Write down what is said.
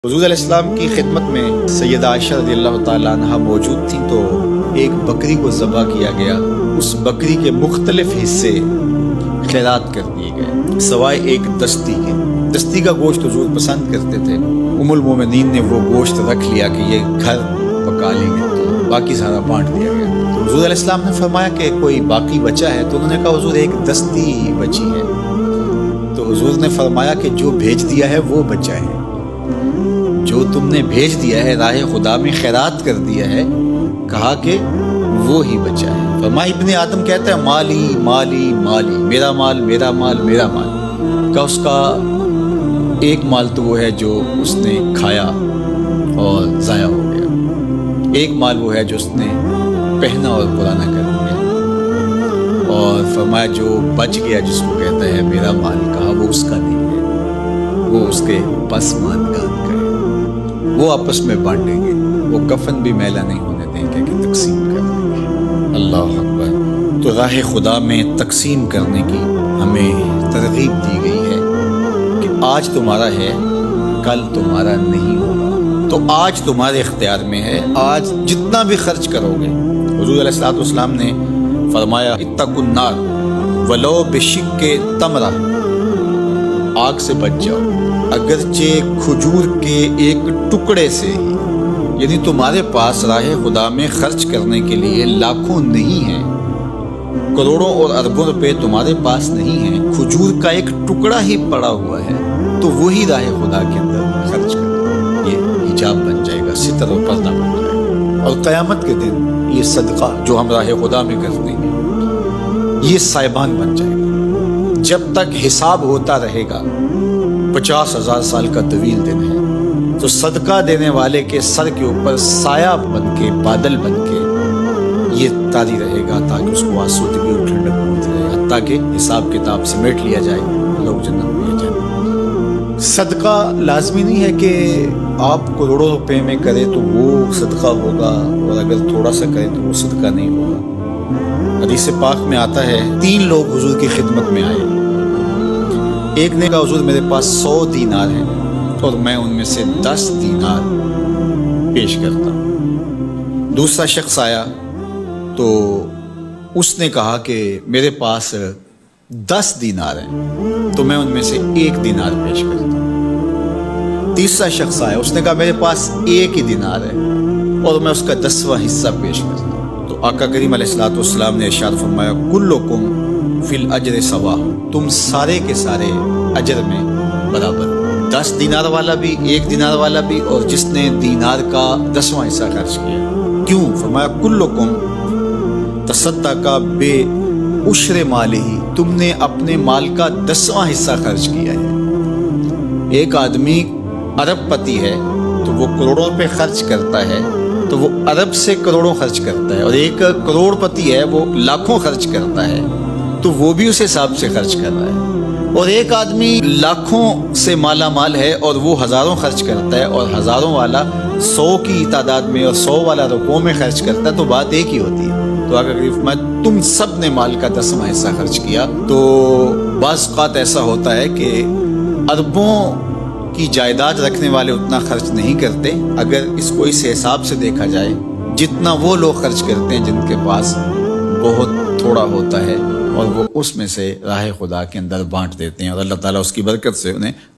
حضور علیہ السلام کی خدمت میں سیدہ عائشہ رضی اللہ تعالیٰ عنہ موجود تھیں تو ایک بکری کو ذبح کیا گیا۔ اس بکری کے مختلف حصے خیرات کر دیے گئے سوائے ایک دستی کے۔ دستی کا گوشت حضور پسند کرتے تھے۔ ام المومنین نے وہ گوشت رکھ لیا کہ یہ گھر پکا لیں گے، تو باقی سارا بانٹ دیا گیا۔ تو حضور علیہ السلام نے فرمایا کہ کوئی باقی بچا ہے؟ تو انہوں نے کہا حضور ایک دستی بچی ہے۔ تو حضور نے فرمایا کہ جو بھیج دیا ہے وہ بچا ہے، جو تم نے بھیج دیا ہے راہ خدا میں خیرات کر دیا ہے، کہا کہ وہ ہی بچا ہے۔ فرمایا ابن آدم کہتا ہے مالی مالی مالی، میرا مال میرا مال میرا مال۔ کہ اس کا ایک مال تو وہ ہے جو اس نے کھایا اور ضائع ہو گیا، ایک مال وہ ہے جو اس نے پہنا اور پرانا کر دیا، اور فرمایا جو بچ گیا جس کو کہتا ہے میرا مال، کہا وہ اس کا نہیں ہے، وہ اس کے پسماندگان کا ہے، وہ آپس میں بانٹیں گے، وہ کفن بھی میلا نہیں ہونے دیں گے کہ تقسیم کر دیں گے۔ اللہ اکبر۔ تو راہ خدا میں تقسیم کرنے کی ہمیں ترغیب دی گئی ہے کہ آج تمہارا ہے، کل تمہارا نہیں ہوگا، تو آج تمہارے اختیار میں ہے۔ آج جتنا بھی خرچ کرو گے، حضور علیہ السلام نے فرمایا اتقوا النار ولو بشق تمرہ، آگ سے بچ جاؤ اگرچہ کھجور کے ایک ٹکڑے سے ہی۔ یعنی تمہارے پاس راہ خدا میں خرچ کرنے کے لیے لاکھوں نہیں ہیں، کروڑوں اور اربوں روپے تمہارے پاس نہیں ہیں، کھجور کا ایک ٹکڑا ہی پڑا ہوا ہے، تو وہی راہ خدا کے اندر خرچ کرو، یہ حجاب بن جائے گا، ستر و پردہ بن جائے گا۔ اور قیامت کے دن یہ صدقہ جو ہم راہ خدا میں کرتے ہیں یہ سائبان بن جائے گا۔ جب تک حساب ہوتا رہے گا، 50,000 سال کا طویل دن ہے، تو صدقہ دینے والے کے سر کے اوپر سایہ بن کے، بادل بن کے یہ طاری رہے گا، تاکہ اس کو آسودگی اور ٹھنڈک ملتی رہے، حتیٰ کہ حساب کتاب سمیٹ لیا جائے، لوگ جنت میں لے جائیں۔ صدقہ لازمی نہیں ہے کہ آپ کروڑوں روپے میں کریں تو وہ صدقہ ہوگا، اور اگر تھوڑا سا کریں تو وہ صدقہ نہیں ہوگا۔ حدیث پاک میں آتا ہے 3 لوگ حضور کی خدمت میں آئے۔ ایک نے کہا حضور میرے پاس 100 دینار ہیں اور میں ان میں سے 10 دینار پیش کرتا ہوں۔ دوسرا شخص آیا تو اس نے کہا کہ میرے پاس 10 دینار ہیں تو میں ان میں سے 1 دینار پیش کرتا ہوں۔ تیسرا شخص آیا، اس نے کہا میرے پاس 1 ہی دینار ہے اور میں اس کا 10واں حصہ پیش کرتا ہوں۔ تو آقا کریم علیہ السلام نے ارشاد فرمایا کلکم فی الاجر سوا، تم سارے کے سارے اجر میں برابر، 10 دینار والا بھی، 1 دینار والا بھی، اور جس نے دینار کا 10واں حصہ خرچ کیا۔ کیوں؟ فرمایا کلکم تصدق بے عشر مالہ، تم نے اپنے مال کا 10واں حصہ خرچ کیا ہے۔ ایک آدمی ارب پتی ہے تو وہ کروڑوں روپے خرچ کرتا ہے، تو وہ ارب سے کروڑوں خرچ کرتا ہے، اور ایک کروڑ پتی ہے وہ لاکھوں خرچ کرتا ہے، تو وہ بھی اس حساب سے خرچ کر رہا ہے۔ اور ایک آدمی لاکھوں سے مالا مال ہے اور وہ ہزاروں خرچ کرتا ہے، اور ہزاروں والا 100 کی تعداد میں اور 100 والا روپوں میں خرچ کرتا ہے، تو بات ایک ہی ہوتی ہے۔ تو اگر تم سب نے مال کا 10واں حصہ خرچ کیا، تو بعض اوقات ایسا ہوتا ہے کہ اربوں کی جائیداد رکھنے والے اتنا خرچ نہیں کرتے، اگر اس کو اس حساب سے دیکھا جائے جتنا وہ لوگ خرچ کرتے ہیں جن کے پاس بہت تھوڑا ہوتا ہے، اور وہ اس میں سے راہ خدا کے اندر بانٹ دیتے ہیں، اور اللہ تعالیٰ اس کی برکت سے انہیں